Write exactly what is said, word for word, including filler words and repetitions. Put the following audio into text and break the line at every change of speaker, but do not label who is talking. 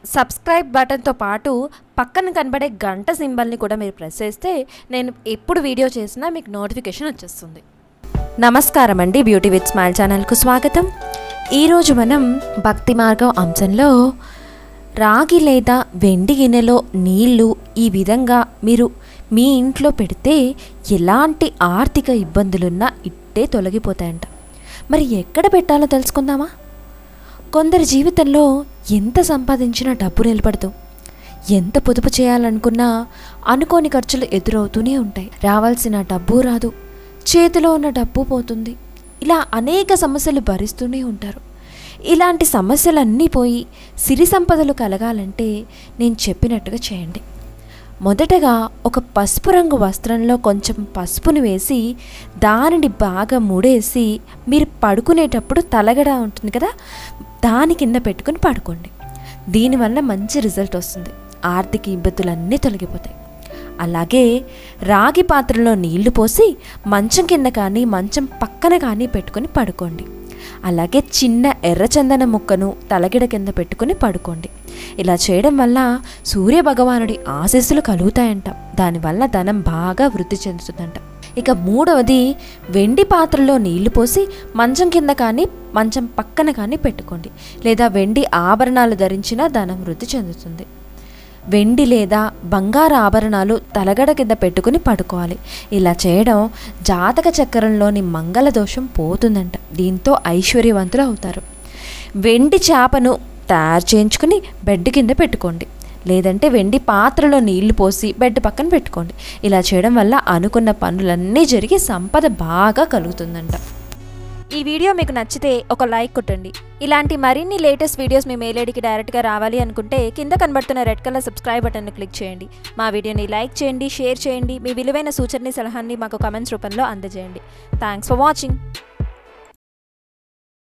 Subscribe బటన్తో పాటు పక్కన కనబడే గంట సింబల్ని కూడా మీరు ప్రెస్ చేస్తే నేను ఎప్పుడు వీడియో చేసినా మీకు నోటిఫికేషన్ వచ్చేస్తుంది. నమస్కారం అండి, బ్యూటీ విత్ స్మైల్ ఛానల్కు స్వాగతం. ఈరోజు మనం భక్తి మార్గం అంశంలో రాగి లేదా వెండి గిన్నెలో నీళ్లు ఈ విధంగా మీరు మీ ఇంట్లో పెడితే ఎలాంటి ఆర్థిక ఇబ్బందులున్నా ఇట్టే తొలగిపోతాయంట. మరి ఎక్కడ పెట్టాలో తెలుసుకుందామా? కొందరి జీవితంలో ఎంత సంపాదించినా డబ్బు నిలబడదు. ఎంత పొదుపు చేయాలనుకున్నా అనుకోని ఖర్చులు ఎదురవుతూనే ఉంటాయి. రావాల్సిన డబ్బు రాదు, చేతిలో ఉన్న డబ్బు పోతుంది. ఇలా అనేక సమస్యలు భరిస్తూనే ఉంటారు. ఇలాంటి సమస్యలన్నీ పోయి సిరి సంపదలు కలగాలంటే నేను చెప్పినట్టుగా చేయండి. మొదటగా ఒక పసుపు రంగు వస్త్రంలో కొంచెం పసుపుని వేసి దానిని బాగా ముడేసి మీరు పడుకునేటప్పుడు తలగడ ఉంటుంది కదా, దాని కింద పెట్టుకుని పడుకోండి. దీనివల్ల మంచి రిజల్ట్ వస్తుంది. ఆర్థిక ఇబ్బందులన్నీ తొలగిపోతాయి. అలాగే రాగి పాత్రలో నీళ్లు పోసి మంచం కింద కానీ మంచం పక్కన కానీ పెట్టుకుని పడుకోండి. అలాగే చిన్న ఎర్రచందన ముక్కను తలగిడ కింద పెట్టుకుని పడుకోండి. ఇలా చేయడం వల్ల సూర్య భగవానుడి ఆశీస్సులు కలుగుతాయంట. దానివల్ల ధనం బాగా వృద్ధి చెందుతుందంట. ఇక మూడవది, వెండి పాత్రలో నీళ్లు పోసి మంచం కింద కానీ మంచం పక్కన కానీ పెట్టుకోండి. లేదా వెండి ఆభరణాలు ధరించినా ధనం వృద్ధి చెందుతుంది. వెండి లేదా బంగారు ఆభరణాలు తలగడ కింద పెట్టుకుని పడుకోవాలి. ఇలా చేయడం జాతక చక్రంలోని మంగళ దోషం పోతుందంట. దీంతో ఐశ్వర్యవంతులు అవుతారు. వెండి చేపను తయారు చేయించుకుని బెడ్ కింద పెట్టుకోండి. లేదంటే వెండి పాత్రలో నీళ్లు పోసి బెడ్ పక్కన పెట్టుకోండి. ఇలా చేయడం వల్ల అనుకున్న పనులన్నీ జరిగి సంపద బాగా కలుగుతుందంట. ఈ వీడియో మీకు నచ్చితే ఒక లైక్ కొట్టండి. ఇలాంటి మరిన్ని లేటెస్ట్ వీడియోస్ మీ మెయిల్ ఐడికి డైరెక్ట్గా రావాలి అనుకుంటే కింద కనబడుతున్న రెడ్ కలర్ సబ్స్క్రైబ్ బటన్ను క్లిక్ చేయండి. మా వీడియోని లైక్ చేయండి, షేర్ చేయండి. మీ విలువైన సూచనని సలహాన్ని మాకు కామెంట్స్ రూపంలో అందజేయండి. Thanks for watching.